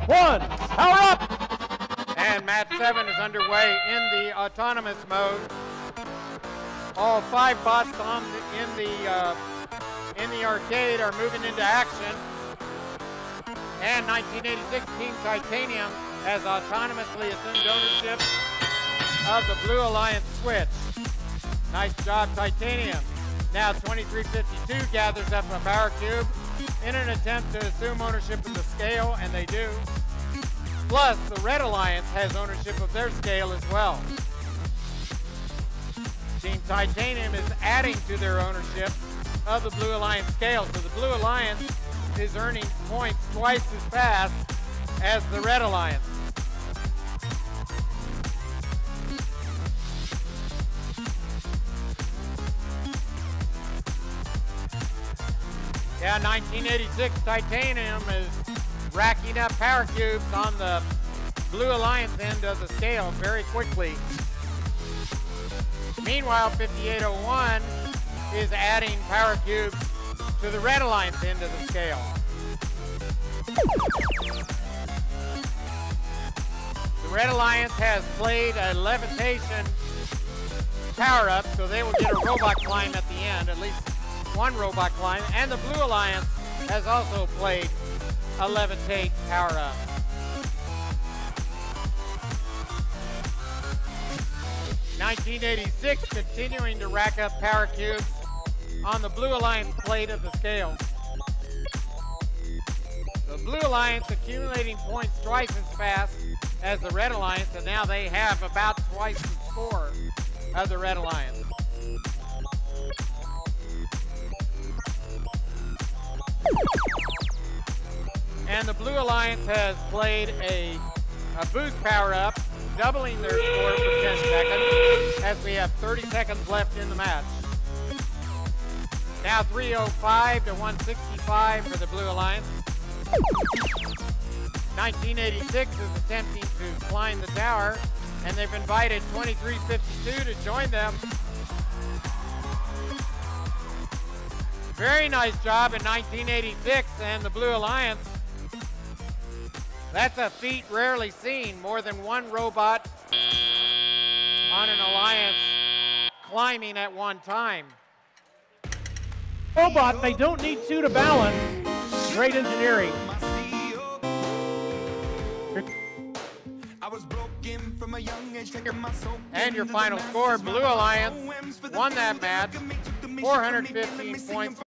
1, power up! And match 7 is underway in the autonomous mode. All 5 bots in the arcade are moving into action. And 1986 Team Titanium has autonomously assumed ownership of the Blue Alliance switch. Nice job, Titanium. Now 2352 gathers up a power cube in an attempt to assume ownership of the scale, and they do. Plus, the Red Alliance has ownership of their scale as well. Team Titanium is adding to their ownership of the Blue Alliance scale, so the Blue Alliance is earning points twice as fast as the Red Alliance. Yeah, 1986 Titanium is racking up power cubes on the Blue Alliance end of the scale very quickly. Meanwhile, 5801 is adding power cubes to the Red Alliance end of the scale. The Red Alliance has played a levitation power-up, so they will get a robot climb at the end, at least one robot climb, and the Blue Alliance has also played a levitate power-up. '86 continuing to rack up power cubes on the Blue Alliance plate of the scale. The Blue Alliance accumulating points twice as fast as the Red Alliance, and now they have about twice the score of the Red Alliance. And the Blue Alliance has played a boost power-up, doubling their score for 10 seconds, as we have 30 seconds left in the match. Now 305 to 165 for the Blue Alliance. 1986 is attempting to climb the tower, and they've invited 2352 to join them. Very nice job in 1986 and the Blue Alliance. That's a feat rarely seen, more than one robot on an alliance climbing at one time. Robot, they don't need 2 to balance. Great engineering. And your final score, Blue Alliance won that match, 415 points